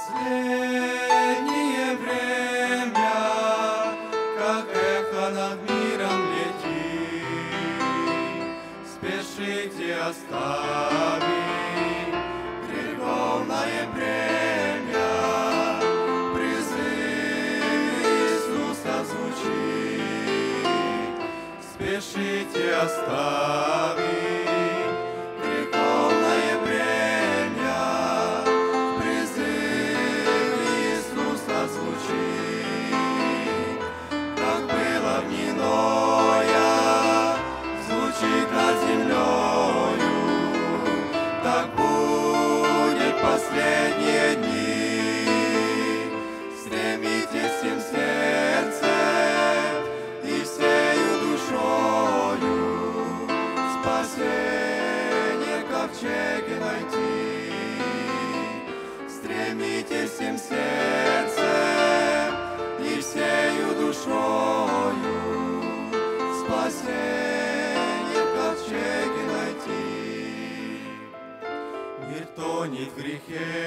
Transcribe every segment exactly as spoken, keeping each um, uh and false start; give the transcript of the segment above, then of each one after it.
Последнее время, как эхо над миром летит, спешите оставить греховное бремя. Призыв Иисуса звучит, спешите оставить греховное бремя. Призыв Иисуса звучит, как было в дни Ноя, звучит над землею, так будет последние дни. Стремитесь всем сердцем и всею душою спасение в ковчеге найти. Стремитесь всем сердцем и всею душою спасение в ковчеге найти. Мир тонет в грехе,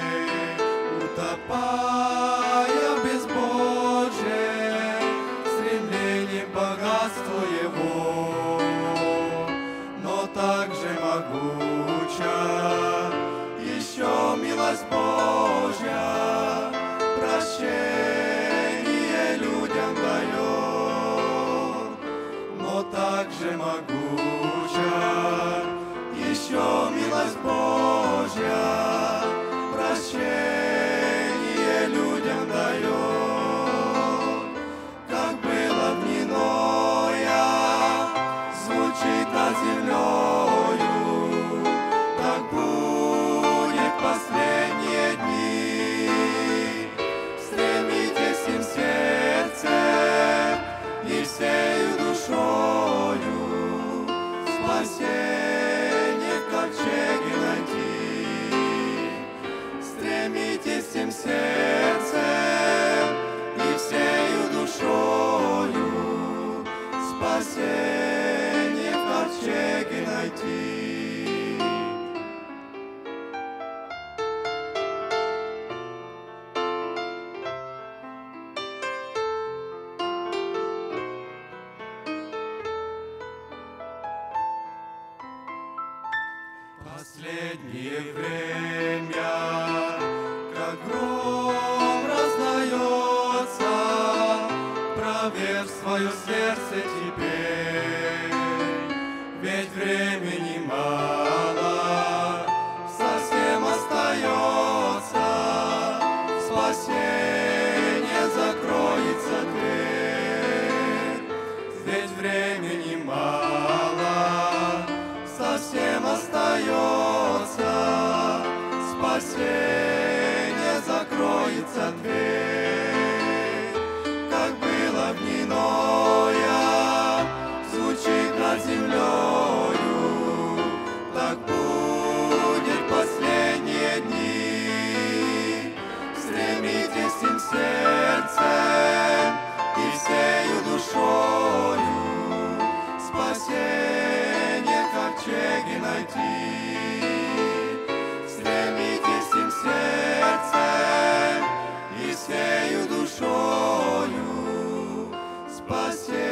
утопая в безбожие, стремлением богатства его, но также могуча еще милость Божья, прощение людям дает, но также могуча еще милость Божья, прощение людям дает. Как было в дни Ноя, звучит над землею, так будет последние дни. Стремитесь всем сердцем и всею душою спасение в ковчеге найти. Стремитесь всем сердцем и всею душою спасение в ковчеге найти. Последнее время, как гром раздается, проверь свое сердце теперь, ведь времени мало, совсем остается, спасение закроется дверь, ведь времени мало, совсем остается, спасение закроется дверь. Как было в дни Ноя, звучит над землею, так будет последние дни. Стремитесь всем сердцем и всею душою спасение в ковчеге найти. Стремитесь всем сердцем и всею душою спасение